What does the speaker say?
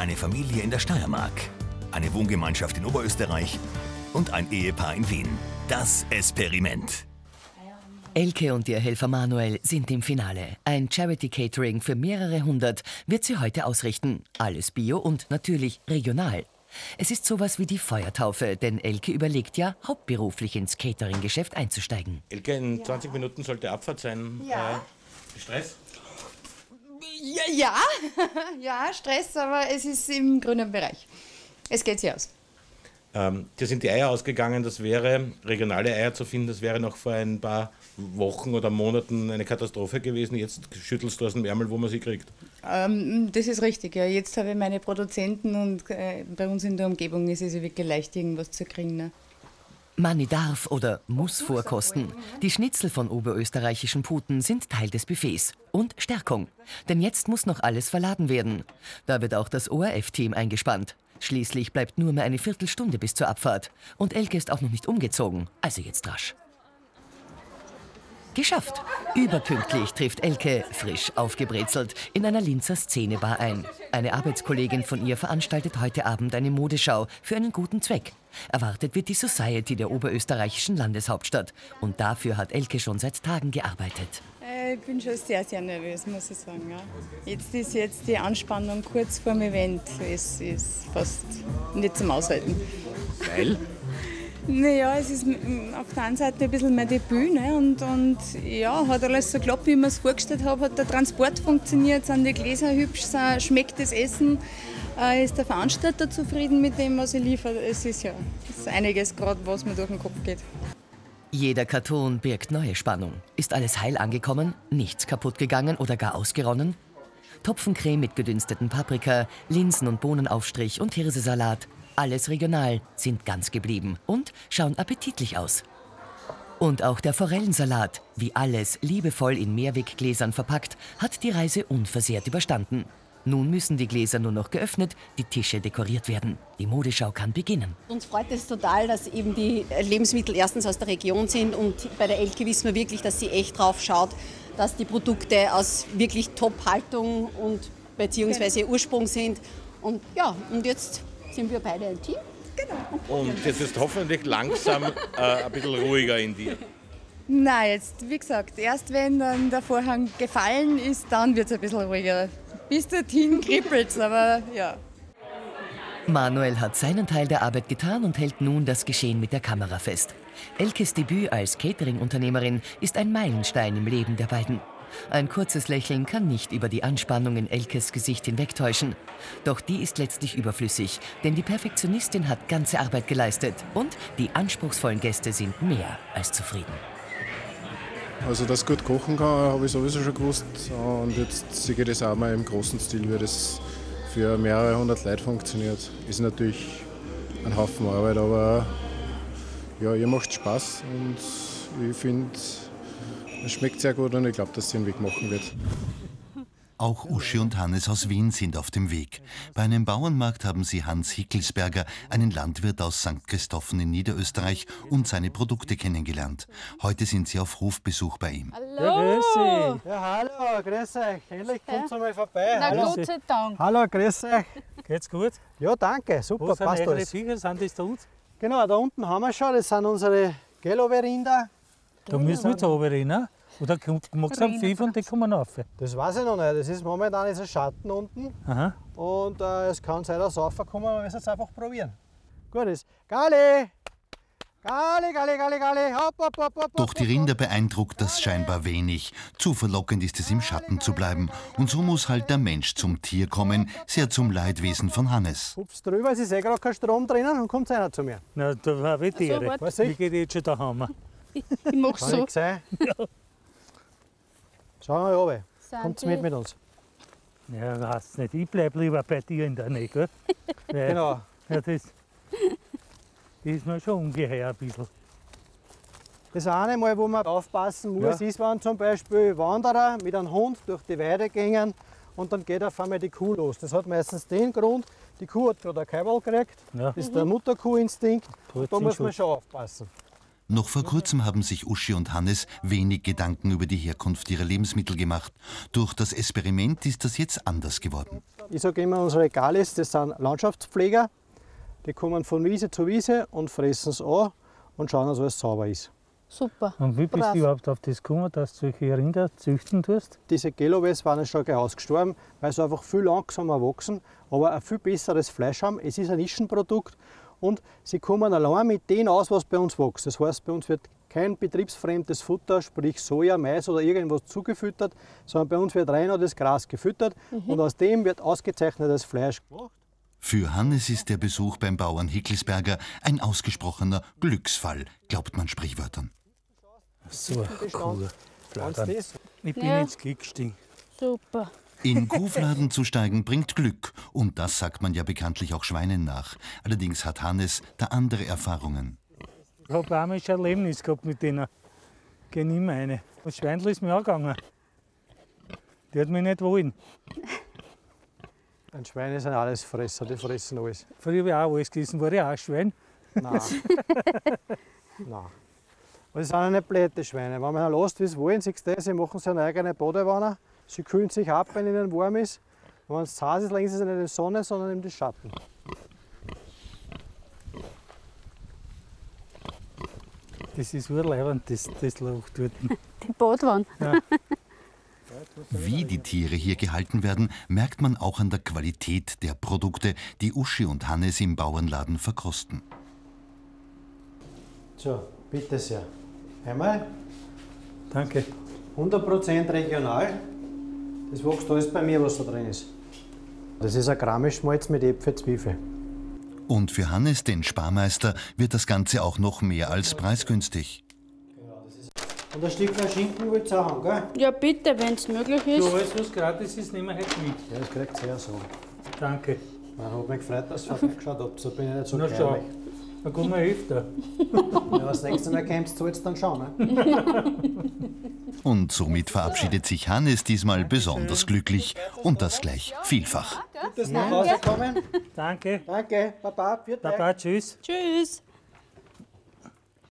eine Familie in der Steiermark, eine Wohngemeinschaft in Oberösterreich und ein Ehepaar in Wien. Das Experiment. Elke und ihr Helfer Manuel sind im Finale. Ein Charity-Catering für mehrere hundert wird sie heute ausrichten. Alles bio und natürlich regional. Es ist sowas wie die Feuertaufe, denn Elke überlegt ja, hauptberuflich ins Catering-Geschäft einzusteigen. Elke, in 20 Minuten sollte Abfahrt sein. Ja. Stress? Ja, Stress, aber es ist im grünen Bereich. Es geht sich aus. Dir sind die Eier ausgegangen, das wäre, regionale Eier zu finden, das wäre noch vor ein paar Wochen oder Monaten eine Katastrophe gewesen. Jetzt schüttelst du aus dem Ärmel, wo man sie kriegt. Das ist richtig, ja. Jetzt habe ich meine Produzenten und bei uns in der Umgebung ist es wirklich leicht, irgendwas zu kriegen. Ne? Manni darf oder muss vorkosten. Die Schnitzel von oberösterreichischen Puten sind Teil des Buffets. Und Stärkung. Denn jetzt muss noch alles verladen werden. Da wird auch das ORF-Team eingespannt. Schließlich bleibt nur mehr eine Viertelstunde bis zur Abfahrt. Und Elke ist auch noch nicht umgezogen. Also jetzt rasch. Geschafft! Überpünktlich trifft Elke, frisch aufgebrezelt, in einer Linzer Szenebar ein. Eine Arbeitskollegin von ihr veranstaltet heute Abend eine Modeschau für einen guten Zweck. Erwartet wird die Society der oberösterreichischen Landeshauptstadt. Und dafür hat Elke schon seit Tagen gearbeitet. Ich bin schon sehr, sehr nervös, muss ich sagen. Ja. Jetzt ist die Anspannung kurz vor dem Event. Es ist fast nicht zum Aushalten. Weil? Naja, es ist auf der einen Seite ein bisschen mein Debüt. Ne? Und ja, hat alles so geklappt, wie ich mir es vorgestellt habe. Hat der Transport funktioniert, sind die Gläser hübsch, schmeckt das Essen. Ist der Veranstalter zufrieden mit dem, was ich liefere? Es ist einiges gerade, was mir durch den Kopf geht. Jeder Karton birgt neue Spannung. Ist alles heil angekommen? Nichts kaputt gegangen oder gar ausgeronnen? Topfencreme mit gedünsteten Paprika, Linsen- und Bohnenaufstrich und Hirsesalat. Alles regional, sind ganz geblieben und schauen appetitlich aus. Und auch der Forellensalat, wie alles liebevoll in Mehrweggläsern verpackt, hat die Reise unversehrt überstanden. Nun müssen die Gläser nur noch geöffnet, die Tische dekoriert werden. Die Modeschau kann beginnen. Uns freut es total, dass eben die Lebensmittel erstens aus der Region sind und bei der Elke wissen wir wirklich, dass sie echt drauf schaut, dass die Produkte aus wirklich Top-Haltung und beziehungsweise Ursprung sind. Und ja, und jetzt sind wir beide ein Team. Genau. Und jetzt ist hoffentlich langsam ein bisschen ruhiger in dir. Nein, jetzt, wie gesagt, erst wenn dann der Vorhang gefallen ist, dann wird es ein bisschen ruhiger. Bis dorthin kribbelt's, aber ja. Manuel hat seinen Teil der Arbeit getan und hält nun das Geschehen mit der Kamera fest. Elkes Debüt als Catering-Unternehmerin ist ein Meilenstein im Leben der beiden. Ein kurzes Lächeln kann nicht über die Anspannung in Elkes Gesicht hinwegtäuschen. Doch die ist letztlich überflüssig, denn die Perfektionistin hat ganze Arbeit geleistet und die anspruchsvollen Gäste sind mehr als zufrieden. Also, dass ich gut kochen kann, habe ich sowieso schon gewusst. Und jetzt sehe ich das auch mal im großen Stil, wie das für mehrere hundert Leute funktioniert. Ist natürlich ein Haufen Arbeit, aber ja, ihr macht Spaß und ich finde, es schmeckt sehr gut und ich glaube, dass sie den Weg machen wird. Auch Uschi und Hannes aus Wien sind auf dem Weg. Bei einem Bauernmarkt haben sie Hans Hickelsberger, einen Landwirt aus St. Christophen in Niederösterreich, und seine Produkte kennengelernt. Heute sind sie auf Hofbesuch bei ihm. Hallo! Ja, grüß Sie. Ja, hallo, grüß euch. Endlich kommt ihr mal vorbei. Na, Gott sei Dank. Hallo, grüß euch. Geht's gut? Ja, danke, super, passt alles. Wo sind Viecher? Sind das da unten? Genau, da unten haben wir schon, das sind unsere Geloverinder. Da müssen wir zu oben rein, ne? Oder magst du am 5 und die kommen rauf? Das weiß ich noch nicht. Das ist momentan ein Schatten unten. Aha. Und es kann sein, dass es raufkommen, aber wir müssen es einfach probieren. Gut ist. Gali! Gali, Gali, Gali, Gali! Hopp, hopp, hopp, hopp, Doch die Rinder beeindruckt das scheinbar wenig. Zu verlockend ist es, im Schatten zu bleiben. Und so muss halt der Mensch zum Tier kommen, sehr zum Leidwesen von Hannes. Hups drüber, es ist gerade kein Strom drinnen und kommt einer zu mir. Na, da habe ich Tiere. Wie geht jetzt schon der Hammer? Ich mach so. Ja. Schauen wir mal runter. Kommt mit uns. Ja, weiß nicht. Ich bleibe lieber bei dir in der Nähe, gell? Genau. Ja, das ist mir schon ungeheuer ein bisschen. Das eine Mal, wo man aufpassen muss, ist, wenn zum Beispiel Wanderer mit einem Hund durch die Weide gehen und dann geht auf einmal die Kuh los. Das hat meistens den Grund, die Kuh hat gerade ein Kaiberl gekriegt. Ja. Das ist der Mutterkuhinstinkt. Da muss man schon aufpassen. Noch vor kurzem haben sich Uschi und Hannes wenig Gedanken über die Herkunft ihrer Lebensmittel gemacht. Durch das Experiment ist das jetzt anders geworden. Ich sage immer, unsere Galis, das sind Landschaftspfleger. Die kommen von Wiese zu Wiese und fressen es an und schauen, dass alles sauber ist. Super. Und wie bist du überhaupt auf das gekommen, dass du solche Rinder züchten tust? Diese Geloves waren schon gleich ausgestorben, weil sie einfach viel langsamer wachsen, aber ein viel besseres Fleisch haben. Es ist ein Nischenprodukt und sie kommen allein mit dem aus, was bei uns wächst. Das heißt, bei uns wird kein betriebsfremdes Futter, sprich Soja, Mais oder irgendwas zugefüttert, sondern bei uns wird rein das Gras gefüttert und aus dem wird ausgezeichnetes Fleisch gemacht. Für Hannes ist der Besuch beim Bauern Hickelsberger ein ausgesprochener Glücksfall, glaubt man Sprichwörtern. So cool. Ich bin Ja. ins Glück gestiegen. Super. In Kuhfladen zu steigen bringt Glück. Und das sagt man ja bekanntlich auch Schweinen nach. Allerdings hat Hannes da andere Erfahrungen. Ich habe einmal schon ein Erlebnis gehabt mit denen. Geh nicht mehr rein. Das Schweindl ist mir angegangen. Die hat mich nicht wollen. Ein Schweine sind alles Fresser, die fressen alles. Früher habe ich auch alles gegessen, war ich auch ein Schwein. Nein. Nein. Aber das sind ja nicht blöde Schweine. Wenn man lässt, wie sie wollen, siehst du, sie machen sich eine eigene Badewanne. Sie kühlen sich ab, wenn ihnen warm ist. Und wenn es zu heiß ist, legen sie sich nicht in die Sonne, sondern in den Schatten. Das ist urleibend, das Loch dort. Die Badwanne. Ja. Wie die Tiere hier gehalten werden, merkt man auch an der Qualität der Produkte, die Uschi und Hannes im Bauernladen verkosten. So, bitte sehr. Einmal Danke. 100% regional. Das wächst alles bei mir, was da drin ist. Das ist ein Krammischmalz mit Äpfel, Zwiebel. Und für Hannes, den Sparmeister, wird das Ganze auch noch mehr als preisgünstig. Und ein Stück Schinken wollt ihr auch haben, gell? Ja, bitte, wenn es möglich ist. So, alles was gratis ist, nehmen wir heute mit. Ja, das kriegt ihr ja so. Danke. Ich habe mich gefreut, dass ihr vorbeigeschaut habt. So bin ich nicht so Na schau, kleinlich. dann kommen wir öfter. Wenn ihr das nächste Mal kommt, zahlt es dann schon. Ne? Und somit verabschiedet sich Hannes diesmal besonders glücklich und das gleich vielfach. Gut, dass ihr nach Hause kommen. Danke. Danke, Baba, für Baba, tschüss. Tschüss.